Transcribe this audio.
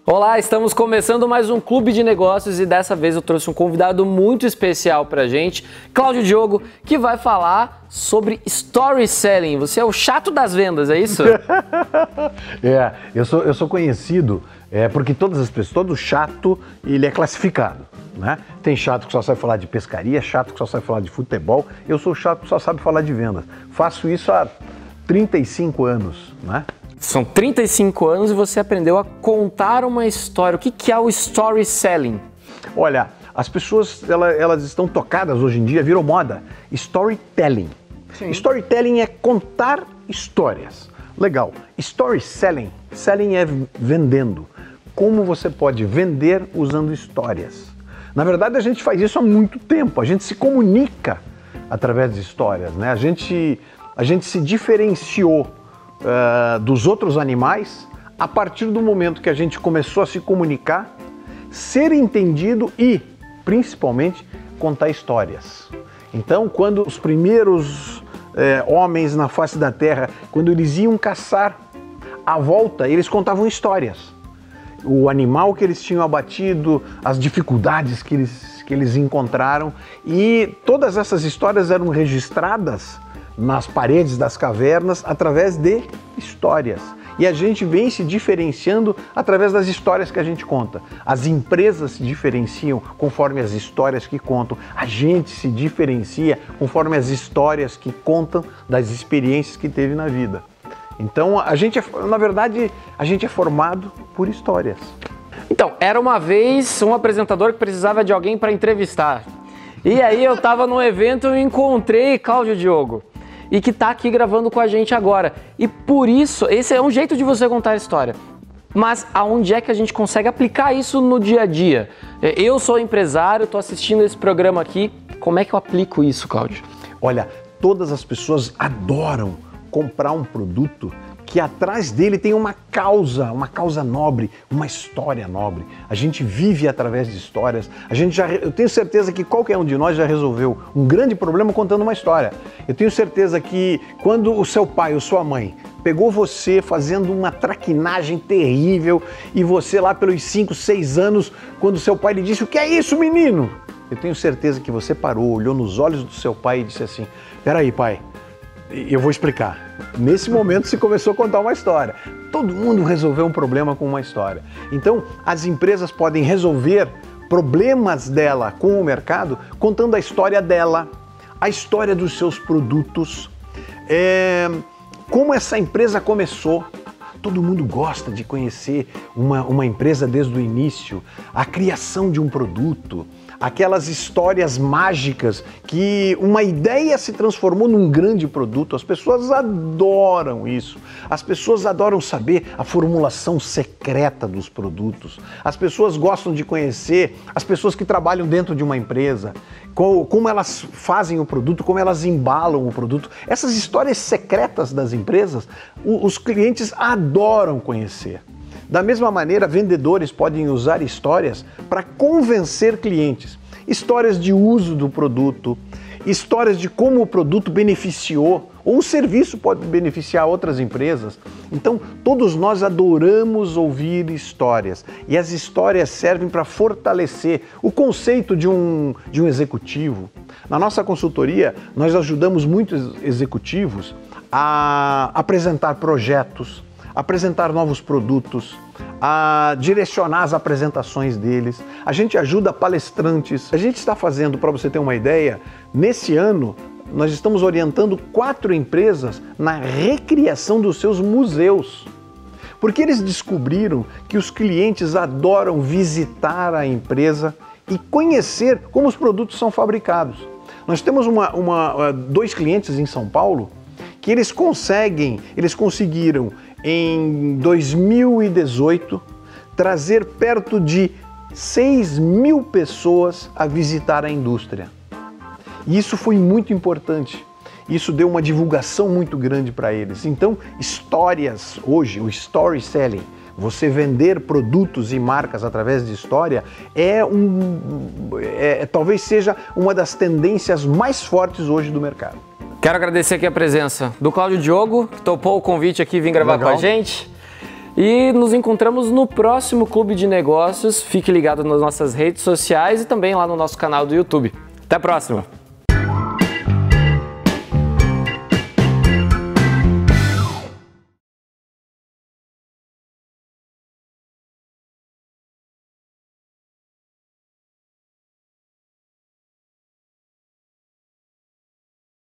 Olá, estamos começando mais um Clube de Negócios e dessa vez eu trouxe um convidado muito especial pra gente, Cláudio Diogo, que vai falar sobre storytelling. Você é o chato das vendas, é isso? Eu sou conhecido porque todas as pessoas, todo chato, ele é classificado, né? Tem chato que só sabe falar de pescaria, chato que só sabe falar de futebol. Eu sou chato que só sabe falar de vendas. Faço isso há 35 anos, né? São 35 anos e você aprendeu a contar uma história. O que é o storytelling? Olha, as pessoas elas estão tocadas hoje em dia, virou moda, storytelling. Sim. Storytelling é contar histórias. Legal. Storytelling, selling é vendendo. Como você pode vender usando histórias? Na verdade, a gente faz isso há muito tempo. A gente se comunica através de histórias, né? A gente se diferenciou dos outros animais a partir do momento que a gente começou a se comunicar, ser entendido e, principalmente, contar histórias. Então, quando os primeiros homens na face da Terra, quando eles iam caçar, à volta, eles contavam histórias. O animal que eles tinham abatido, as dificuldades que eles encontraram, e todas essas histórias eram registradas nas paredes das cavernas através de histórias. E a gente vem se diferenciando através das histórias que a gente conta. As empresas se diferenciam conforme as histórias que contam. A gente se diferencia conforme as histórias que contam das experiências que teve na vida. Então, na verdade, a gente é formado por histórias. Então, era uma vez um apresentador que precisava de alguém para entrevistar. E aí eu estava num evento e encontrei Cláudio Diogo. E que está aqui gravando com a gente agora. E por isso, esse é um jeito de você contar a história. Mas aonde é que a gente consegue aplicar isso no dia a dia? Eu sou empresário, estou assistindo esse programa aqui. Como é que eu aplico isso, Cláudio? Olha, todas as pessoas adoram comprar um produto que atrás dele tem uma causa nobre, uma história nobre. A gente vive através de histórias. Eu tenho certeza que qualquer um de nós já resolveu um grande problema contando uma história. Eu tenho certeza que quando o seu pai ou sua mãe pegou você fazendo uma traquinagem terrível e você lá pelos 5, 6 anos, quando seu pai lhe disse: "O que é isso, menino?" Eu tenho certeza que você parou, olhou nos olhos do seu pai e disse assim: "Peraí, pai, eu vou explicar." Nesse momento se começou a contar uma história. Todo mundo resolveu um problema com uma história. Então, as empresas podem resolver problemas dela com o mercado contando a história dela, a história dos seus produtos, como essa empresa começou. Todo mundo gosta de conhecer uma empresa desde o início, a criação de um produto, aquelas histórias mágicas que uma ideia se transformou num grande produto. As pessoas adoram isso. As pessoas adoram saber a formulação secreta dos produtos. As pessoas gostam de conhecer as pessoas que trabalham dentro de uma empresa, como elas fazem o produto, como elas embalam o produto. Essas histórias secretas das empresas, os clientes adoram conhecer. Da mesma maneira, vendedores podem usar histórias para convencer clientes. Histórias de uso do produto, histórias de como o produto beneficiou, ou o serviço pode beneficiar outras empresas. Então, todos nós adoramos ouvir histórias. E as histórias servem para fortalecer o conceito de um executivo. Na nossa consultoria, nós ajudamos muitos executivos a apresentar projetos, apresentar novos produtos, a direcionar as apresentações deles. A gente ajuda palestrantes. A gente está fazendo, para você ter uma ideia, nesse ano nós estamos orientando 4 empresas na recriação dos seus museus. Porque eles descobriram que os clientes adoram visitar a empresa e conhecer como os produtos são fabricados. Nós temos 2 clientes em São Paulo que eles conseguiram em 2018 trazer perto de 6.000 pessoas a visitar a indústria. E isso foi muito importante. Isso deu uma divulgação muito grande para eles. Então, histórias hoje, o storytelling, você vender produtos e marcas através de história, talvez seja uma das tendências mais fortes hoje do mercado. Quero agradecer aqui a presença do Cláudio Diogo, que topou o convite aqui e vir gravar com a gente. E nos encontramos no próximo Clube de Negócios. Fique ligado nas nossas redes sociais e também lá no nosso canal do YouTube. Até a próxima!